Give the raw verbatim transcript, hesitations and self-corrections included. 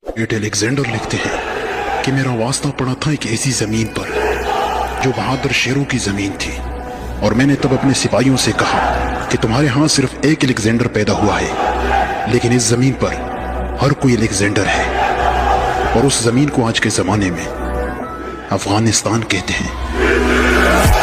Eight Alexander लिखते हैं कि मेरा वास्ता पड़ा था एक ऐसी जमीन पर जो बहादुर शेरों की जमीन थी, और मैंने तब अपने सिपाहियों से कहा कि तुम्हारे यहां सिर्फ एक अलेक्जेंडर पैदा हुआ है, लेकिन इस जमीन पर हर कोई अलेक्जेंडर है, और उस जमीन को आज के जमाने में अफगानिस्तान कहते हैं।